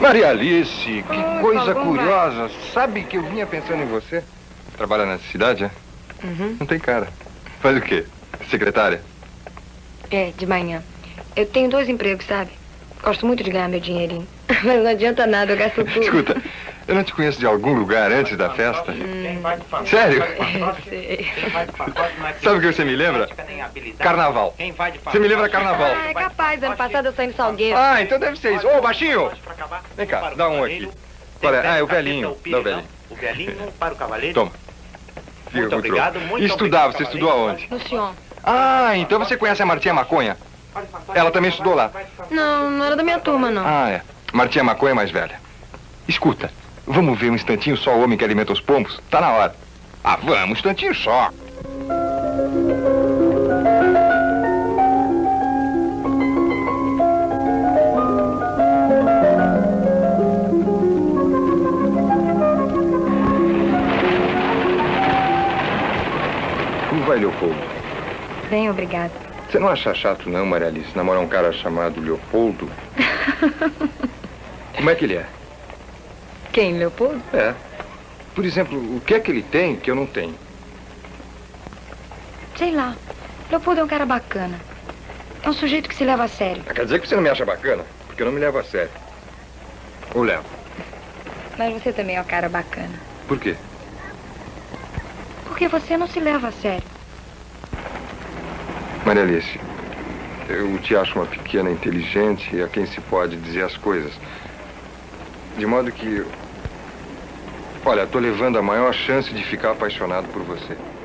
Maria Alice, que coisa curiosa. Sabe que eu vinha pensando em você? Trabalha nessa cidade, é? Uhum. Não tem cara. Faz o quê? Secretária? É, de manhã. Eu tenho 2 empregos, sabe? Gosto muito de ganhar meu dinheirinho. Mas não adianta nada, eu gasto tudo. Escuta, eu não te conheço de algum lugar antes da festa? Sério? Sei. Sabe o que você me lembra? Carnaval. Você me lembra carnaval. Ah, é capaz. Ano passado eu saí no Salgueiro. Ah, então deve ser isso. Ô, baixinho! Vem cá, dá um aqui. Qual é? Ah, é o velhinho. Dá o velhinho. O velhinho para o cavaleiro. Toma. Fica Muito com o obrigado, troco. muito E estudar, obrigado, você estudou aonde? No Sion. Ah, então você conhece a Martinha Maconha? Ela também estudou lá. Não, não era da minha turma, não. Ah, é. Martinha Maconha é mais velha. Escuta, vamos ver um instantinho só o homem que alimenta os pombos? Tá na hora. Ah, vamos, um instantinho só. Como vai, Leopoldo? Bem, obrigada. Você não acha chato, não, Maria Alice, namorar um cara chamado Leopoldo? Como é que ele é? Quem, Leopoldo? É. Por exemplo, o que é que ele tem que eu não tenho? Sei lá. Leopoldo é um cara bacana. É um sujeito que se leva a sério. Quer dizer que você não me acha bacana? Porque eu não me levo a sério. Ou levo? Mas você também é um cara bacana. Por quê? Porque você não se leva a sério. Maria Alice, eu te acho uma pequena inteligente a quem se pode dizer as coisas. De modo que... Olha, estou levando a maior chance de ficar apaixonado por você.